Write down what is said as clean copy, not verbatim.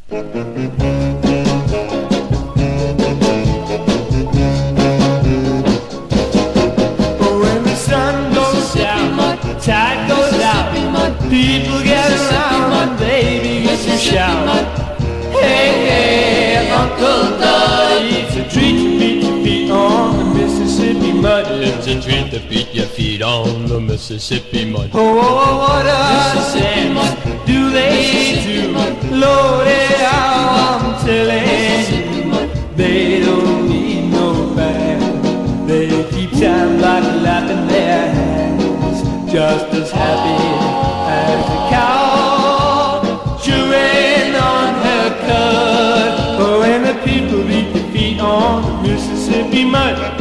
When the sun goes down, tide goes out, people get around and they begin to shout. Hey, hey, Uncle Dud, it's a treat to beat your feet on the Mississippi mud. It's a treat to beat your feet on the Mississippi mud. Oh, oh, oh, what does do they do? Load it out, I'm telling you, they don't need no band. They keep time like clapping their hands, just as happy as a cow chewing on her cud. Oh, and the people beat their feet on the Mississippi mud.